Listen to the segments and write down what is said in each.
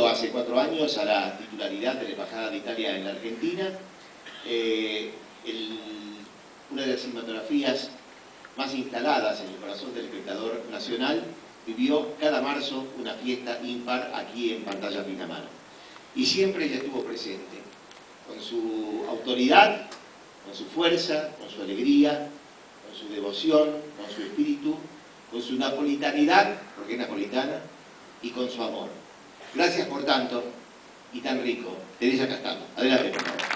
hace 4 años a la titularidad de la Embajada de Italia en la Argentina. Una de las cinematografías más instaladas en el corazón del espectador nacional, vivió cada marzo una fiesta impar aquí en Pantalla Pinamar. Y siempre ella estuvo presente, con su autoridad, con su fuerza, con su alegría, con su devoción, con su espíritu, con su napolitanidad, porque es napolitana, y con su amor. Gracias por tanto y tan rico. Teresa Castano. Adelante, por favor.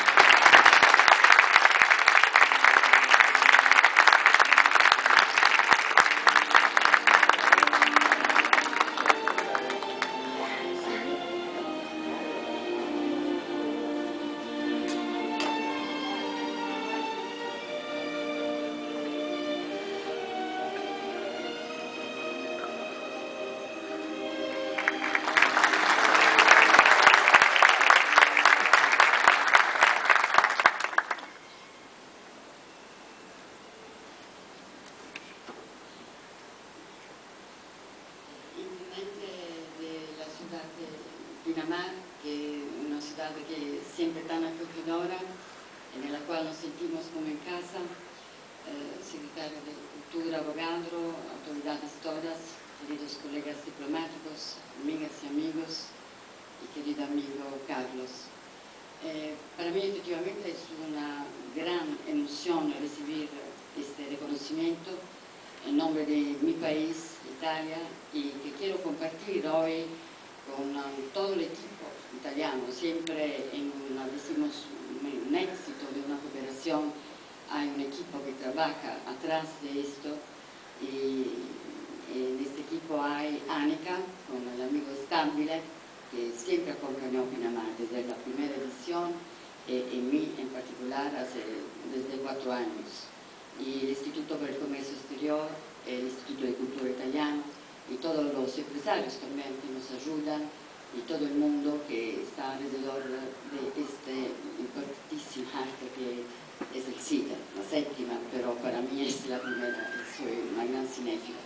Pinamar, que es una ciudad que siempre tan acogedora, en la cual nos sentimos como en casa, secretario de Cultura, abogado, autoridades todas, queridos colegas diplomáticos, amigas y amigos, y querido amigo Carlos. Para mí efectivamente es una gran emoción recibir este reconocimiento en nombre de mi país, Italia, y que quiero compartir hoy con todo el equipo italiano. Siempre decimos un éxito de una cooperación, hay un equipo que trabaja atrás de esto, y en este equipo hay Anica, con el amigo Stabile, que siempre acompañó Pinamar desde la primera edición, y mí en particular desde 4 años. Y el Instituto para el Comercio Exterior, el Instituto de Cultura Italiano, y todos los empresarios también que nos ayudan, y todo el mundo que está alrededor de este importantísimo arte que es el cine, la 7ª, pero para mí es la primera, soy una gran cinéfila.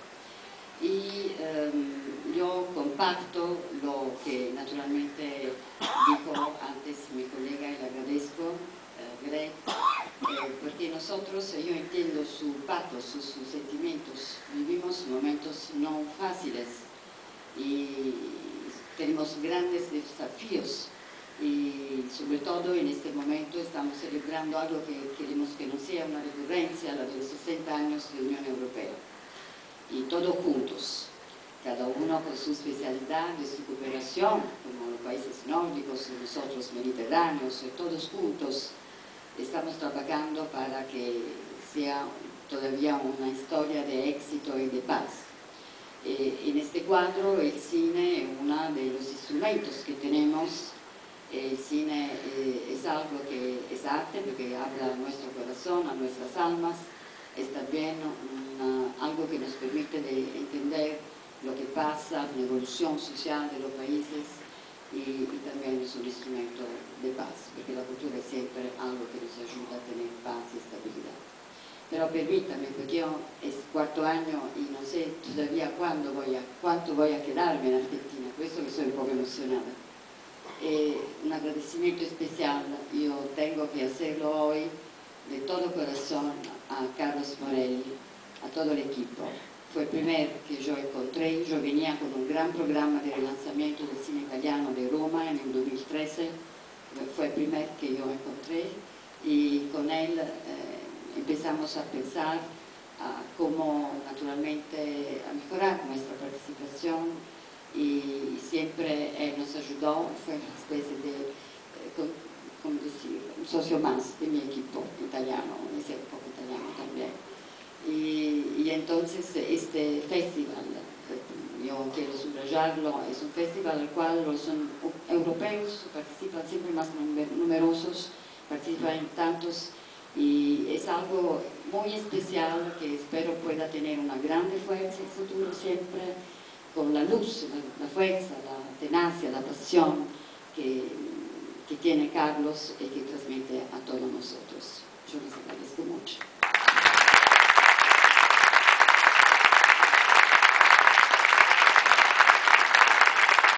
Y yo comparto lo que naturalmente dijo antes mi colega, y le agradezco, Greg, porque nosotros, yo entiendo su pathos, sus sentimientos, vivimos momentos no fáciles y tenemos grandes desafíos, y sobre todo en este momento estamos celebrando algo que queremos que no sea una recurrencia, la de los 60 años de Unión Europea, y todos juntos, cada uno con su especialidad de su cooperación, como los países nórdicos, nosotros mediterráneos, todos juntos estamos trabajando para que sea todavía una historia de éxito y de paz. En este cuadro el cine es uno de los instrumentos que tenemos. El cine es algo que es arte, porque habla a nuestro corazón, a nuestras almas. Es también algo que nos permite de entender lo que pasa, la evolución social de los países, y también es un instrumento de paz, porque la cultura es siempre algo que nos ayuda a tener paz y estabilidad. Pero permítame, porque yo es 4º año y no sé todavía cuánto voy a quedarme en Argentina, por eso que soy un poco emocionada. Un agradecimiento especial yo tengo que hacerlo hoy de todo corazón a Carlos Morelli, a todo el equipo. Fue el primer que yo encontré. Yo venía con un gran programa de relanzamiento del cine italiano de Roma en el 2013, fue el primer que yo encontré, y con él empezamos a pensar cómo naturalmente a mejorar nuestra participación, y siempre él nos ayudó, fue una especie de, ¿cómo decir?, un socio más de mi equipo italiano, ese un poco italiano también. Y entonces este festival, yo quiero subrayarlo, es un festival al cual los europeos participan siempre más numerosos, participan tantos, y es algo muy especial que espero pueda tener una grande fuerza en el futuro, siempre con la luz, la fuerza, la tenacia, la pasión que tiene Carlos y que transmite a todos nosotros. Yo les agradezco mucho.